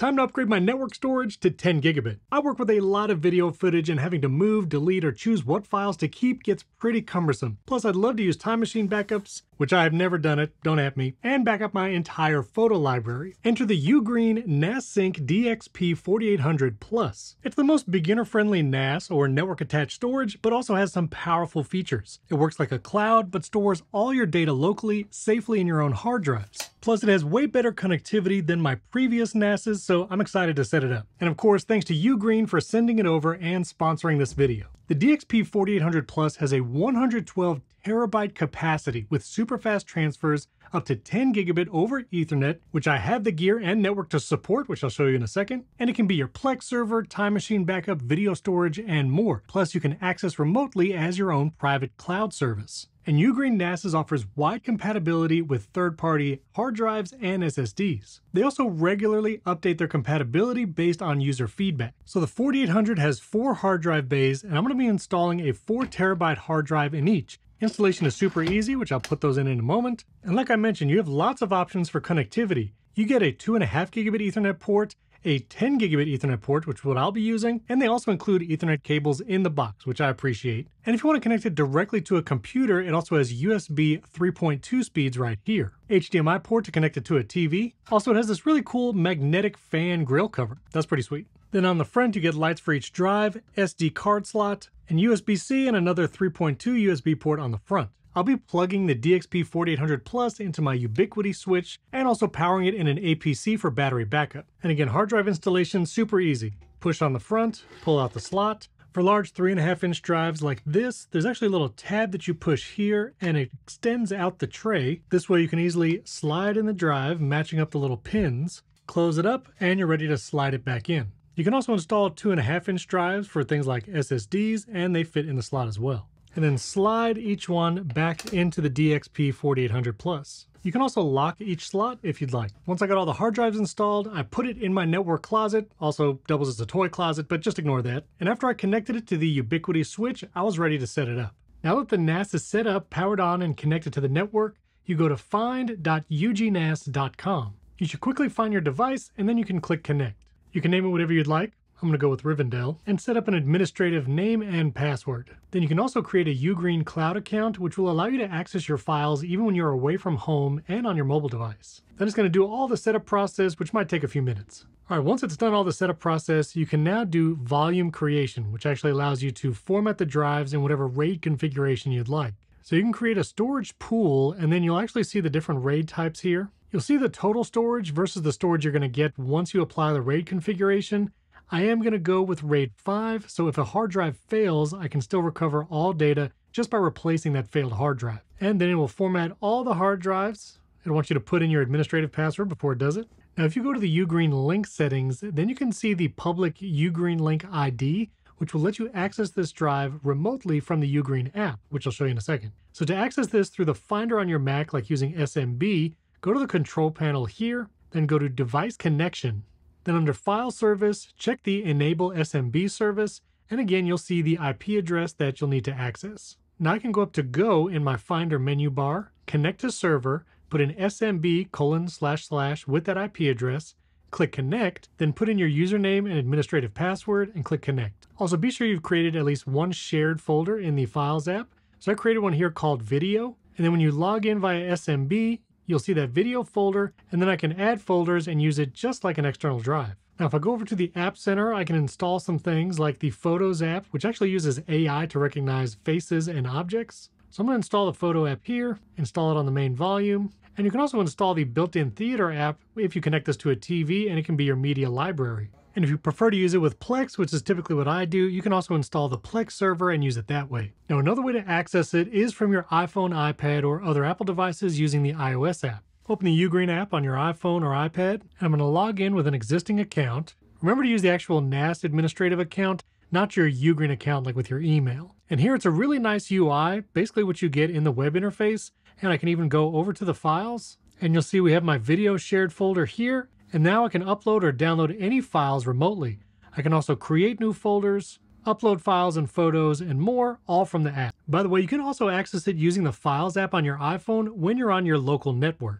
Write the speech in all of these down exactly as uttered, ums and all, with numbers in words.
Time to upgrade my network storage to ten gigabit. I work with a lot of video footage and having to move, delete, or choose what files to keep gets pretty cumbersome. Plus, I'd love to use Time Machine backups, which I have never done it, don't at me, and back up my entire photo library. Enter the Ugreen NASSync D X P forty-eight hundred Plus. It's the most beginner-friendly N A S or network-attached storage, but also has some powerful features. It works like a cloud, but stores all your data locally, safely in your own hard drives. Plus, it has way better connectivity than my previous N A Ss, so I'm excited to set it up. And of course, thanks to Ugreen for sending it over and sponsoring this video. The D X P forty-eight hundred Plus has a one hundred twelve terabyte capacity with super fast transfers up to ten gigabit over Ethernet, which I have the gear and network to support, which I'll show you in a second. And it can be your Plex server, Time Machine backup, video storage, and more. Plus, you can access remotely as your own private cloud service. And Ugreen N A Ss offers wide compatibility with third-party hard drives and S S Ds. They also regularly update their compatibility based on user feedback. So the forty-eight hundred has four hard drive bays, and I'm going to be installing a four terabyte hard drive in each. Installation is super easy, which I'll put those in in a moment. And like I mentioned, you have lots of options for connectivity. You get a two point five gigabit Ethernet port, a ten gigabit Ethernet port, which is what I'll be using, and they also include Ethernet cables in the box, which I appreciate. And if you want to connect it directly to a computer, it also has U S B three point two speeds right here. H D M I port to connect it to a T V. Also, it has this really cool magnetic fan grill cover. That's pretty sweet. Then on the front, you get lights for each drive, S D card slot, and U S B C and another three point two U S B port on the front. I'll be plugging the D X P forty-eight hundred Plus into my Ubiquiti switch and also powering it in an A P C for battery backup. And again, hard drive installation, super easy. Push on the front, pull out the slot. For large three and a half inch drives like this, there's actually a little tab that you push here and it extends out the tray. This way you can easily slide in the drive, matching up the little pins, close it up, and you're ready to slide it back in. You can also install two and a half inch drives for things like S S Ds, and they fit in the slot as well. And then slide each one back into the D X P forty-eight hundred Plus. You can also lock each slot if you'd like. Once I got all the hard drives installed, I put it in my network closet, also doubles as a toy closet, but just ignore that. And after I connected it to the Ubiquiti switch, I was ready to set it up. Now that the N A S is set up, powered on, and connected to the network, you go to find dot U G N A S dot com. You should quickly find your device, and then you can click connect. You can name it whatever you'd like. I'm going to go with Rivendell, and set up an administrative name and password. Then you can also create a Ugreen Cloud account, which will allow you to access your files even when you're away from home and on your mobile device. Then it's going to do all the setup process, which might take a few minutes. All right, once it's done all the setup process, you can now do volume creation, which actually allows you to format the drives in whatever RAID configuration you'd like. So you can create a storage pool, and then you'll actually see the different RAID types here. You'll see the total storage versus the storage you're going to get once you apply the RAID configuration. I am going to go with RAID five, so if a hard drive fails, I can still recover all data just by replacing that failed hard drive. And then it will format all the hard drives. It'll want you to put in your administrative password before it does it. Now, if you go to the Ugreen link settings, then you can see the public Ugreen link I D, which will let you access this drive remotely from the Ugreen app, which I'll show you in a second. So to access this through the Finder on your Mac, like using S M B, go to the control panel here, then go to Device Connection. Then under File Service, check the Enable S M B service, and again, you'll see the I P address that you'll need to access. Now I can go up to Go in my Finder menu bar, connect to server, put in S M B colon slash slash with that I P address, click Connect, then put in your username and administrative password and click Connect. Also, be sure you've created at least one shared folder in the Files app. So I created one here called Video, and then when you log in via S M B, you'll see that video folder, and then I can add folders and use it just like an external drive. Now, if I go over to the App Center, I can install some things like the Photos app, which actually uses A I to recognize faces and objects. So I'm going to install the Photo app here, install it on the main volume, and you can also install the built-in Theater app if you connect this to a T V, and it can be your media library. And if you prefer to use it with Plex, which is typically what I do, you can also install the Plex server and use it that way. Now, another way to access it is from your iPhone, iPad, or other Apple devices using the iOS app. Open the Ugreen app on your iPhone or iPad, and I'm going to log in with an existing account. Remember to use the actual N A S administrative account, not your Ugreen account like with your email. And here it's a really nice U I, basically what you get in the web interface, and I can even go over to the files, and you'll see we have my video shared folder here. And now I can upload or download any files remotely. I can also create new folders, upload files and photos, and more, all from the app. By the way, you can also access it using the Files app on your iPhone when you're on your local network.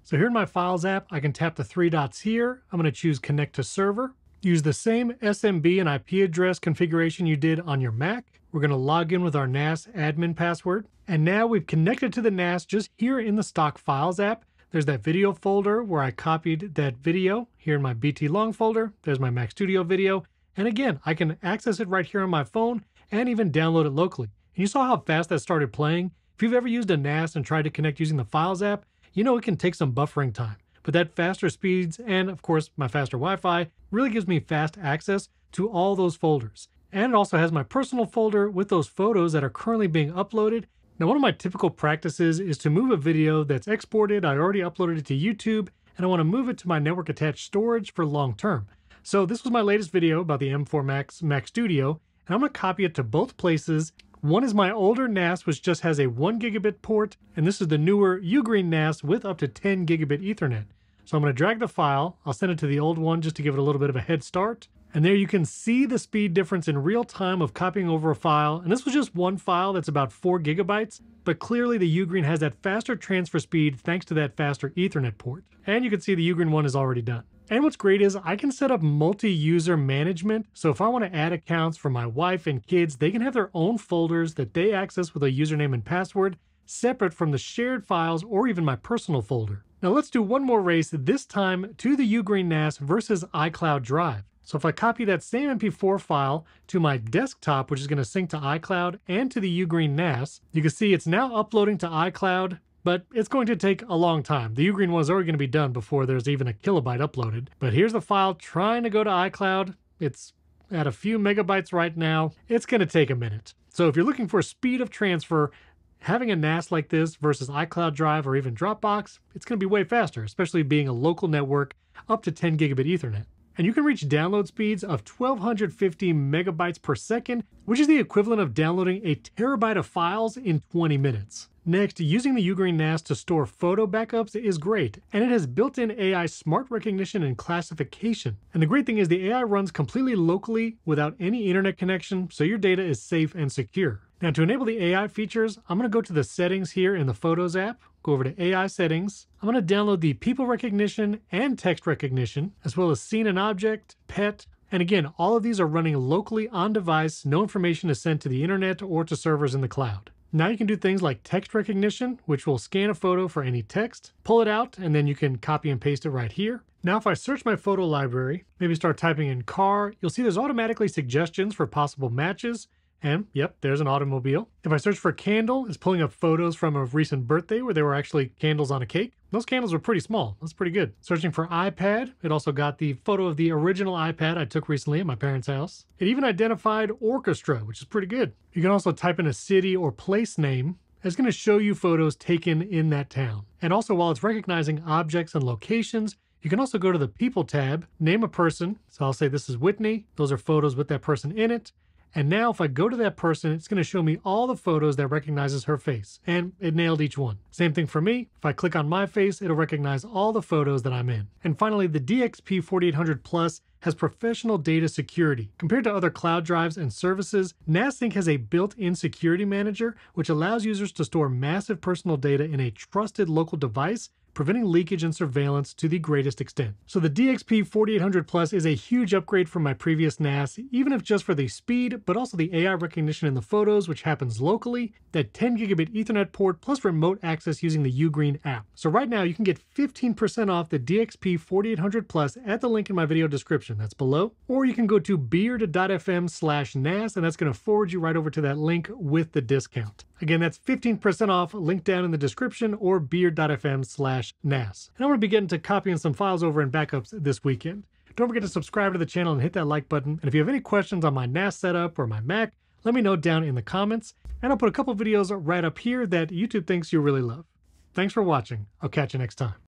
So here in my Files app, I can tap the three dots here. I'm going to choose Connect to Server. Use the same S M B and I P address configuration you did on your Mac. We're going to log in with our N A S admin password. And now we've connected to the N A S just here in the stock Files app. There's that video folder where I copied that video here in my B T Long folder. There's my Mac Studio video. And again, I can access it right here on my phone and even download it locally. And you saw how fast that started playing. If you've ever used a N A S and tried to connect using the Files app, you know it can take some buffering time. But that faster speeds and, of course, my faster Wi-Fi really gives me fast access to all those folders. And it also has my personal folder with those photos that are currently being uploaded. Now, one of my typical practices is to move a video that's exported. I already uploaded it to YouTube, and I want to move it to my network-attached storage for long-term. So this was my latest video about the M four Max Mac Studio, and I'm going to copy it to both places. One is my older N A S, which just has a one gigabit port, and this is the newer Ugreen N A S with up to ten gigabit Ethernet. So I'm going to drag the file, I'll send it to the old one just to give it a little bit of a head start. And there you can see the speed difference in real time of copying over a file. And this was just one file that's about four gigabytes, but clearly the Ugreen has that faster transfer speed thanks to that faster Ethernet port. And you can see the Ugreen one is already done. And what's great is I can set up multi-user management. So if I want to add accounts for my wife and kids, they can have their own folders that they access with a username and password separate from the shared files or even my personal folder. Now let's do one more race, this time to the Ugreen N A S versus iCloud Drive. So if I copy that same M P four file to my desktop, which is going to sync to iCloud and to the Ugreen N A S, you can see it's now uploading to iCloud, but it's going to take a long time. The Ugreen one is already going to be done before there's even a kilobyte uploaded. But here's the file trying to go to iCloud. It's at a few megabytes right now. It's going to take a minute. So if you're looking for speed of transfer, having a N A S like this versus iCloud Drive or even Dropbox, it's going to be way faster, especially being a local network up to ten gigabit Ethernet. And you can reach download speeds of twelve fifty megabytes per second, which is the equivalent of downloading a terabyte of files in twenty minutes. Next, using the Ugreen N A S to store photo backups is great, and it has built-in A I smart recognition and classification. And the great thing is the A I runs completely locally without any internet connection, so your data is safe and secure. Now to enable the A I features, I'm going to go to the settings here in the Photos app, go over to A I settings. I'm going to download the people recognition and text recognition, as well as scene and object, pet, and again, all of these are running locally on device. No information is sent to the internet or to servers in the cloud. Now you can do things like text recognition, which will scan a photo for any text, pull it out, and then you can copy and paste it right here. Now if I search my photo library, maybe start typing in car, you'll see there's automatically suggestions for possible matches. And yep, there's an automobile. If I search for candle, it's pulling up photos from a recent birthday where there were actually candles on a cake. Those candles were pretty small. That's pretty good. Searching for iPad, it also got the photo of the original iPad I took recently at my parents' house. It even identified orchestra, which is pretty good. You can also type in a city or place name. It's going to show you photos taken in that town. And also while it's recognizing objects and locations, you can also go to the People tab, name a person. So I'll say this is Whitney. Those are photos with that person in it. And now if I go to that person, it's going to show me all the photos that recognizes her face. And it nailed each one. Same thing for me. If I click on my face, it'll recognize all the photos that I'm in. And finally, the D X P forty-eight hundred Plus has professional data security. Compared to other cloud drives and services, N A S Sync has a built-in security manager, which allows users to store massive personal data in a trusted local device, preventing leakage and surveillance to the greatest extent. So the D X P forty-eight hundred Plus is a huge upgrade from my previous N A S, even if just for the speed, but also the A I recognition in the photos, which happens locally, that ten gigabit Ethernet port, plus remote access using the Ugreen app. So right now you can get fifteen percent off the D X P forty-eight hundred Plus at the link in my video description, that's below, or you can go to beard dot f m slash N A S and that's going to forward you right over to that link with the discount. Again, that's fifteen percent off, link down in the description, or beard dot f m slash N A S. And I'm going to be getting to copying some files over and backups this weekend. Don't forget to subscribe to the channel and hit that like button. And if you have any questions on my N A S setup or my Mac, let me know down in the comments. And I'll put a couple videos right up here that YouTube thinks you'll really love. Thanks for watching. I'll catch you next time.